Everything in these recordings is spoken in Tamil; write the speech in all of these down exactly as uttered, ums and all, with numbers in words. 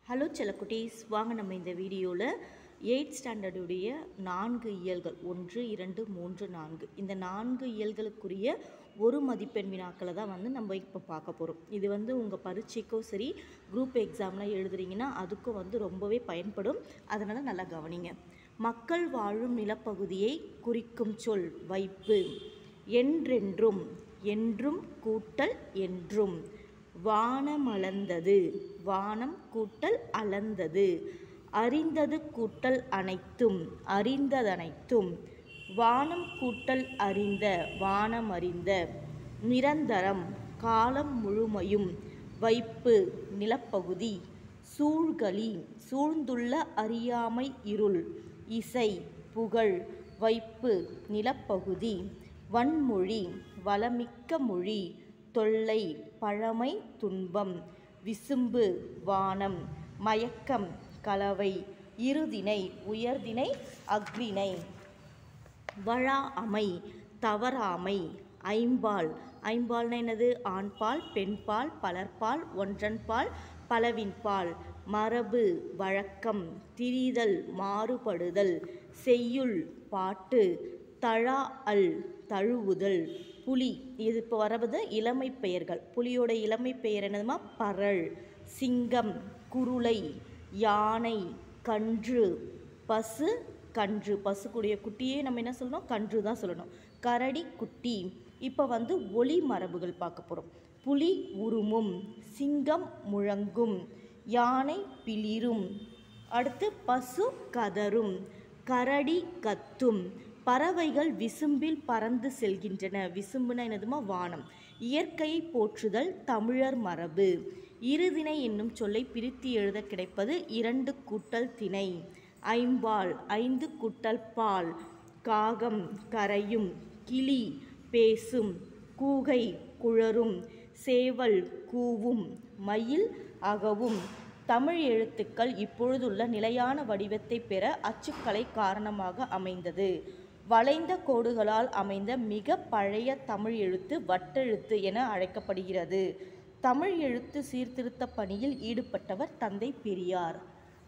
ஹலோ செல்லக்குட்டீஸ், வாங்க நம்ம இந்த வீடியோவில் எயிட் ஸ்டாண்டர்டுடைய நான்கு இயல்கள் ஒன்று இரண்டு மூன்று நான்கு இந்த நான்கு இயல்களுக்குரிய ஒரு மதிப்பெண் வினாக்களை தான் வந்து நம்ம இப்போ பார்க்க போகிறோம். இது வந்து உங்கள் பரீட்சைக்கும் சரி, குரூப் எக்ஸாம்லாம் எழுதுறீங்கன்னா அதுக்கும் வந்து ரொம்பவே பயன்படும். அதனால் நல்லா கவனிங்க. மக்கள் வாழும் நிலப்பகுதியை குறிக்கும் சொல் வைப்பு. என்றென்றும், என்றும் கூட்டல் என்றும். வானம் அளந்தது, வானம் கூட்டல் அளந்தது. அறிந்தது கூட்டல் அனைத்தும், அறிந்ததனைத்தும். வானம் கூட்டல் அறிந்த, வானம் அறிந்த. நிரந்தரம், காலம் முழுமையும். வைப்பு, நிலப்பகுதி. சூழ்களி, சூழ்ந்துள்ள அறியாமை இருள். இசை, புகழ். வைப்பு, நிலப்பகுதி. வன்மொழி, வளமிக்க மொழி. தொல்லை, பழமை, துன்பம். விசும்பு, வானம். மயக்கம், கலவை. இருதிணை, உயர்திணை, அஃறிணை. வழா அமை, தவறாமை. ஐம்பால், ஐம்பால்னா என்னது? ஆண்பால், பெண்பால், பலர்பால், ஒன்றன்பால், பலவின்பால். மரபு, வழக்கம். திரிதல், மாறுபடுதல். செய்யுள், பாட்டு. தழா அல், தழுவுதல். புலி, இது இப்போ வரவது இளமை பெயர்கள். புலியோட இளமை பெயர் என்னதுமா? பரல். சிங்கம், குருளை. யானை, கன்று. பசு, கன்று. பசுக்குடைய குட்டியே நம்ம என்ன சொல்லணும்? கன்று தான் சொல்லணும். கரடி, குட்டி. இப்போ வந்து ஒலி மரபுகள் பார்க்க போகிறோம். புலி உருமும், சிங்கம் முழங்கும், யானை பிளிரும். அடுத்து பசு கதரும், கரடி கத்தும். பறவைகள் விசும்பில் பறந்து செல்கின்றன. விசும்புனா என்னதுமா? வானம். இயற்கையை போற்றுதல் தமிழர் மரபு. இருதிணை என்னும் சொல்லை பிரித்து எழுத கிடைப்பது இரண்டு கூட்டல் திணை. ஐம்பால், ஐந்து கூட்டல் பால். காகம், கரையும். கிளி, பேசும். கூகை, குழரும். சேவல், கூவும். மயில், அகவும். தமிழ் எழுத்துக்கள் இப்பொழுதுள்ள நிலையான வடிவத்தை பெற அச்சுக்கலை காரணமாக அமைந்தது. வளைந்த கோடுகளால் அமைந்த மிக பழைய தமிழ் எழுத்து வட்டெழுத்து என அழைக்கப்படுகிறது. தமிழ் எழுத்து சீர்திருத்த பணியில் ஈடுபட்டவர் தந்தை பெரியார்.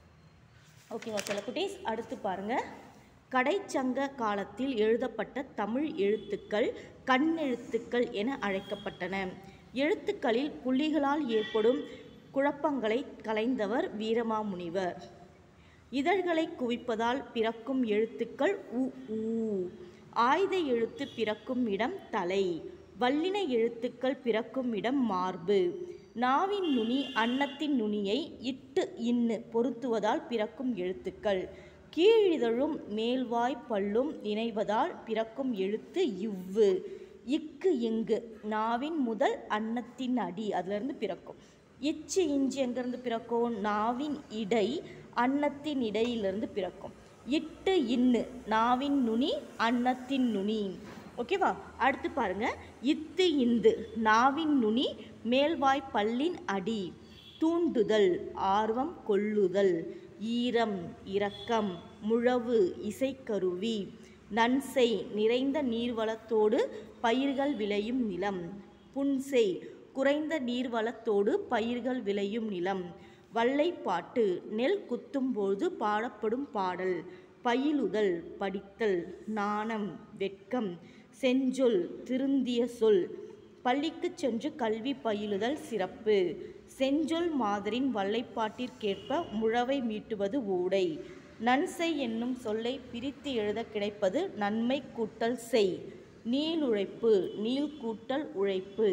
ஓகேவா செல்லக்குட்டீஸ்? அடுத்து பாருங்க. கடைச்சங்க காலத்தில் எழுதப்பட்ட தமிழ் எழுத்துக்கள் கண்ணெழுத்துக்கள் என அழைக்கப்பட்டன. எழுத்துக்களில் புள்ளிகளால் ஏற்படும் குழப்பங்களை களைந்தவர் வீரமாமுனிவர். இதழ்களை குவிப்பதால் பிறக்கும் எழுத்துக்கள் உ ஊ. ஆயுத எழுத்து பிறக்கும் இடம் தலை. வல்லின எழுத்துக்கள் பிறக்கும் இடம் மார்பு. நாவின் நுனி அன்னத்தின் நுனியை இட்டு இன்னு பொருத்துவதால் பிறக்கும் எழுத்துக்கள். கீழிதழும் மேல்வாய் பல்லும் இணைவதால் பிறக்கும் எழுத்து இவ்வு. இக்கு இங்கு நாவின் முதல் அன்னத்தின் அடி, அதிலிருந்து பிறக்கும். இச்சு இஞ்சி எங்கிருந்து பிறக்கும்? நாவின் இடை அன்னத்தின் இடையிலிருந்து பிறக்கும். இட்டு இன்னு நாவின் நுனி அன்னத்தின் நுனி. ஓகேவா? அடுத்து பாருங்க. இத்து இந்து நாவின் நுனி மேல்வாய் பல்லின் அடி. தூண்டுதல், ஆர்வம் கொள்ளுதல். ஈரம், இரக்கம். முழவு, இசைக்கருவி. நன்செய், நிறைந்த நீர்வளத்தோடு பயிர்கள் விளையும் நிலம். புன்செய், குறைந்த நீர்வளத்தோடு பயிர்கள் விளையும் நிலம். வல்லைப்பாட்டு, நெல் குத்தும்போது பாடப்படும் பாடல். பயிலுதல், படித்தல். நாணம், வெட்கம். செஞ்சொல், திருந்திய சொல். பள்ளிக்கு சென்று கல்வி பயிலுதல் சிறப்பு. செஞ்சொல் மாதரின் வல்லைப்பாட்டிற்கேற்ப முழவை மீட்டுவது ஊடை. நன்செய் என்னும் சொல்லை பிரித்து எழுத கிடைப்பது நன்மை கூட்டல் செய். நீளுழைப்பு, நீள் கூட்டல் உழைப்பு.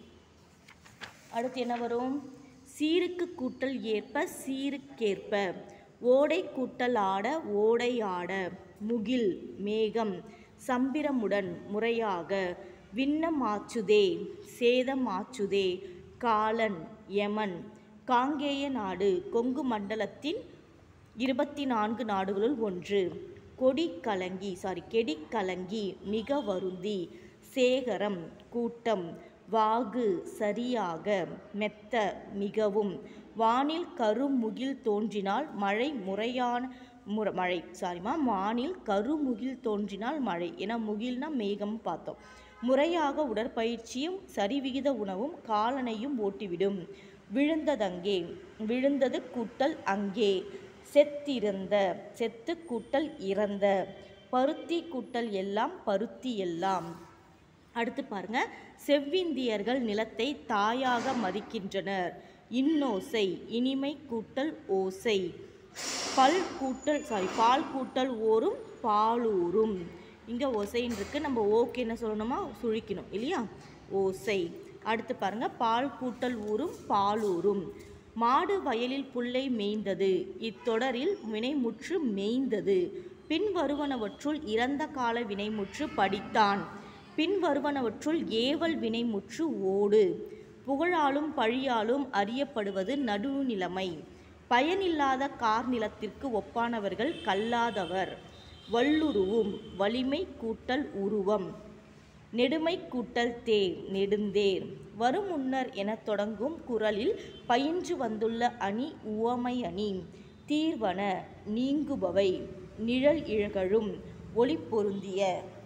அடுத்து என்ன வரும்? சீருக்கு கூட்டல் ஏற்ப சீருக்கேற்ப. ஓடை கூட்டல் ஆட ஓடை ஆட. முகில், மேகம். சம்பிரமுடன், முறையாக. விண்ணம் ஆச்சுதே, சேதம் ஆச்சுதே. காலன், யமன். காங்கேய நாடு கொங்கு மண்டலத்தின் இருபத்தி நான்கு நாடுகளுள் ஒன்று. கொடி கலங்கி சாரி கெடி கலங்கி மிக வருந்தி. சேகரம், கூட்டம். வாகு, சரியாக. மெத்த, மிகவும். வானில் கருமுகில் தோன்றினால் மழை முறையான முற மழை சாரிமா வானில் கருமுகில் தோன்றினால் மழை. ஏன்னா முகில்னா மேகம் பார்த்தோம். முறையாக உடற்பயிற்சியும் சரிவிகித உணவும் காலனையும் ஓட்டிவிடும். விழுந்ததங்கே, விழுந்தது கூட்டல் அங்கே. செத்திருந்த, செத்து கூட்டல் இறந்த. பருத்தி கூட்டல் எல்லாம், பருத்தி எல்லாம். அடுத்து பாருங்க, செவ்விந்தியர்கள் நிலத்தை தாயாக மதிக்கின்றனர். இன்னோசை, இனிமை கூட்டல் ஓசை. பல் கூட்டல் சாரி பால் கூட்டல் ஓரும், பாலூரும். இங்கே ஓசைன்னு இருக்குது, நம்ம ஓகே என்ன சொல்லணுமா, சுழிக்கணும் இல்லையா, ஓசை. அடுத்து பாருங்க, பால் கூட்டல் ஊரும், பாலூரும். மாடு வயலில் புல்லை மேய்ந்தது. இத்தொடரில் வினைமுற்று மேய்ந்தது. பின் வருவனவற்றுள் இறந்த கால வினைமுற்று படித்தான். பின் வருவனவற்றுள் ஏவல் வினைமுற்று ஓடு. புகழாலும் பழியாலும் அறியப்படுவது நடுநிலைமை. பயனில்லாத கார் நிலத்திற்கு ஒப்பானவர்கள் கல்லாதவர். வல்லுருவும், வலிமை கூட்டல் உருவம். நெடுமை கூட்டல் தேர், நெடுந்தேர். வரும் முன்னர் எனத் தொடங்கும் குறளில் பயின்று வந்துள்ள அணி உவமை அணி. தீர்வன, நீங்குபவை. நிழல் இழகழும், ஒளி பொருந்திய.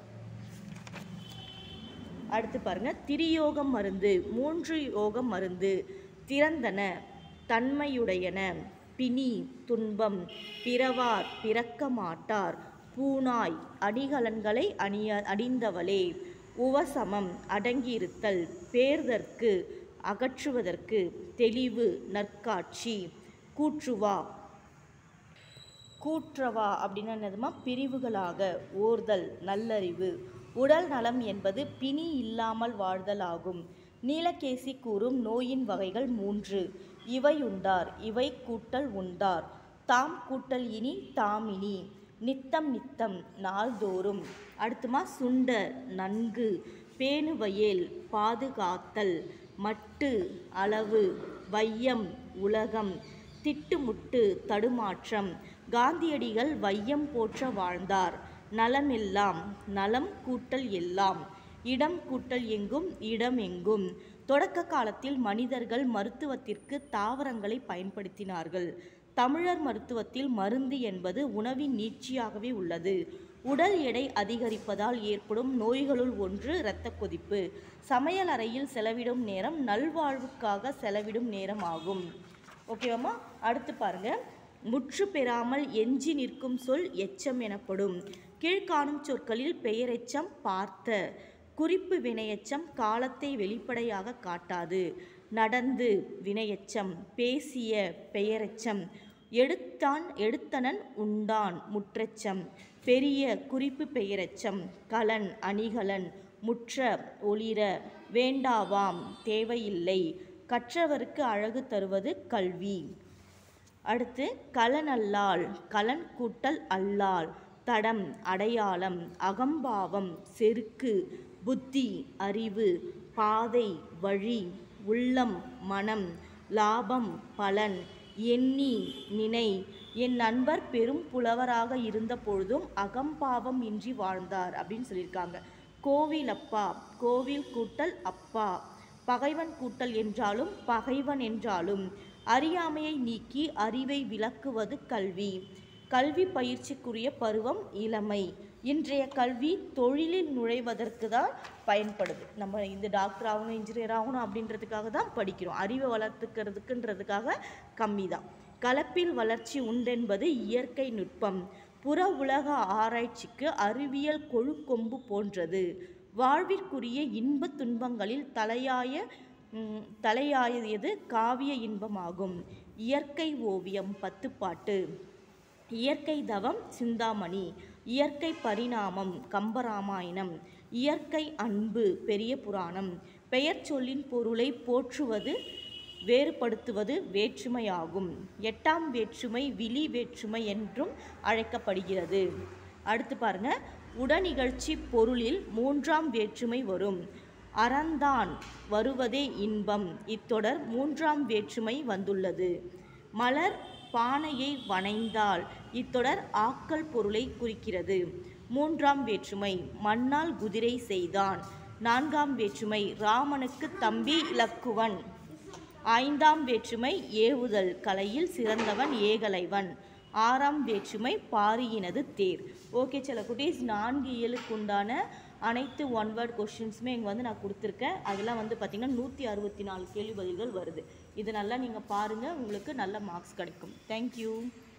அடுத்து பாருங்க, திரியோகம் மருந்து, மூன்று யோகம் மருந்து. திறந்தன, தன்மையுடையன. பிணி, துன்பம். பிறவார், பிறக்க மாட்டார். பூனாய், அணிகலன்களை அணிய அணிந்தவளே. உவசமம், அடங்கியிருத்தல். பேர்தற்கு, அகற்றுவதற்கு. தெளிவு, நற்காட்சி. கூற்றுவா, கூற்றவா அப்படின்னா என்னதுமா, பிரிவுகளாக ஓர்தல், நல்லறிவு. உடல் நலம் என்பது பிணி இல்லாமல் வாழ்தல் ஆகும். நீலகேசி கூறும் நோயின் வகைகள் மூன்று. இவை உண்டார், இவை கூட்டல் உண்டார். தாம் கூட்டல் இனி, தாமினி. நித்தம் நித்தம், நாள்தோறும். அடுத்துமா, சுண்ட, நன்கு. பேணுவயேல், பாதுகாத்தல். மட்டு, அளவு. வையம், உலகம். திட்டுமுட்டு, தடுமாற்றம். காந்தியடிகள் வையம் போற்ற வாழ்ந்தார். நலமெல்லாம், நலம் கூட்டல் எல்லாம். இடம் கூட்டல் எங்கும், இடம் எங்கும். தொடக்க காலத்தில் மனிதர்கள் மருத்துவத்திற்கு தாவரங்களை பயன்படுத்தினார்கள். தமிழர் மருத்துவத்தில் மருந்து என்பது உணவின் நீட்சியாகவே உள்ளது. உடல் எடை அதிகரிப்பதால் ஏற்படும் நோய்களுள் ஒன்று இரத்த கொதிப்பு. சமையல் அறையில் செலவிடும் நேரம் நல்வாழ்வுக்காக செலவிடும் நேரம் ஆகும். ஓகேவாம்மா? அடுத்து பாருங்க, முற்று பெறாமல் எஞ்சி நிற்கும் சொல் எச்சம் எனப்படும். கீழ்காணும் சொற்களில் பெயரெச்சம் பார்த்த. குறிப்பு வினையெச்சம் காலத்தை வெளிப்படையாக காட்டாது. நடந்து வினையெச்சம். பேசிய பெயரெச்சம். எடுத்தான் எடுத்தனன் உண்டான் முற்றெச்சம். பெரிய குறிப்பு பெயரெச்சம். கலன் அணிகலன். முற்ற ஒளிர. வேண்டாவாம் தேவையில்லை. கற்றவருக்கு அழகு தருவது கல்வி. அடுத்து கலனல்லால், கலன் கூட்டல் அல்லால். தடம் அடையாளம். அகம்பாவம் செருக்கு. புத்தி அறிவு. பாதை வழி. உள்ளம் மனம். லாபம் பலன். எண்ணி நினை. என் நண்பர் பெரும் புலவராக இருந்த பொழுதும் அகம்பாவம் இன்றி வாழ்ந்தார் அப்படின்னு சொல்லியிருக்காங்க. கோவில் அப்பா, கோவில் கூட்டல் அப்பா. பகைவன் கூட்டல் என்றாலும் பகைவன் என்றாலும். அறியாமையை நீக்கி அறிவை விளக்குவது கல்வி. கல்வி பயிற்சிக்குரிய பருவம் இளமை. இன்றைய கல்வி தொழிலில் நுழைவதற்கு தான் பயன்படுது. நம்ம இந்த டாக்டர் ஆகணும், இன்ஜினியர் ஆகணும் அப்படின்றதுக்காக தான் படிக்கிறோம். அறிவை வளர்த்துக்கிறதுக்குன்றதுக்காக கம்மி தான். கலப்பில் வளர்ச்சி உண்டென்பது இயற்கை நுட்பம். புற உலக ஆராய்ச்சிக்கு அறிவியல் கொழுக்கொம்பு போன்றது. வாழ்விற்குரிய இன்ப துன்பங்களில் தலையாய தலையாயது காவிய இன்பமாகும். இயற்கை ஓவியம் பத்துப்பாட்டு. இயற்கை தவம் சிந்தாமணி. இயற்கை பரிணாமம் கம்பராமாயணம். இயற்கை அன்பு பெரிய புராணம். பெயர் சொல்லின் பொருளை போற்றுவது வேறுபடுத்துவது வேற்றுமையாகும். எட்டாம் வேற்றுமை விழி வேற்றுமை என்றும் அழைக்கப்படுகிறது. அடுத்து பாருங்க, உடனிகழ்ச்சி பொருளில் மூன்றாம் வேற்றுமை வரும். அறந்தான் வருவதே இன்பம். இத்தொடர் மூன்றாம் வேற்றுமை வந்துள்ளது. மலர் பானையை வனைந்தால். இத்தொடர் ஆக்கல் பொருளை குறிக்கிறது. மூன்றாம் வேற்றுமை மண்ணால் குதிரை செய்தான். நான்காம் வேற்றுமை ராமனுக்கு தம்பி இலக்குவன். ஐந்தாம் வேற்றுமை ஏவுதல் கலையில் சிறந்தவன் ஏகலைவன். ஆறாம் வேற்றுமை பாரியினது தேர். ஓகே செல்ல குட்டீஸ், நான்கு இயலுக்குண்டான அனைத்து ஒன் வேர்ட் கொஷின்ஸுமே இங்கே வந்து நான் கொடுத்துருக்கேன். அதெல்லாம் வந்து பார்த்திங்கன்னா நூற்றி அறுபத்தி நாலு கேள்வி பதில்கள் வருது. இது நல்லா நீங்கள் பாருங்கள், உங்களுக்கு நல்ல மார்க்ஸ் கிடைக்கும். தேங்க்யூ.